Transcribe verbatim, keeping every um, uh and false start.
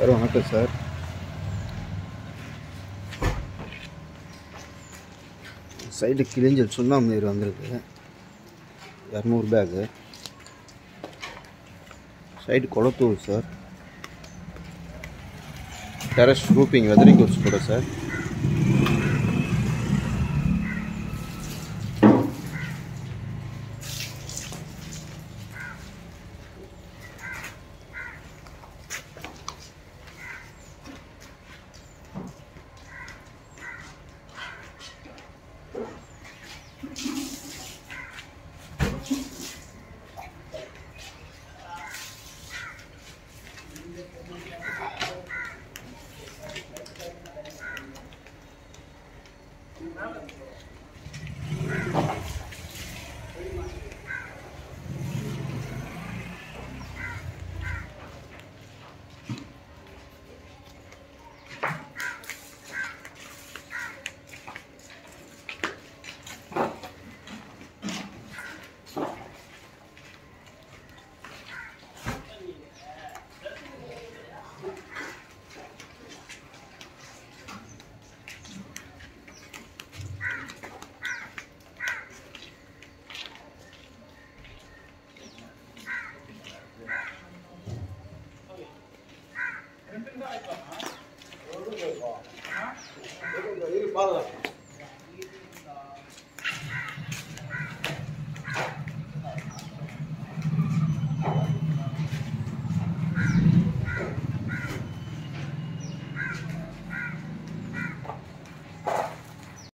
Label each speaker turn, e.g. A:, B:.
A: Sir வணக்கம் sir. Side கிழிஞ்சல் சுண்ணாம்பு நீர் வந்திருக்கு, இரநூறு bag. Side Kulathur sir. Terrace roofing weathering course கூட சார்.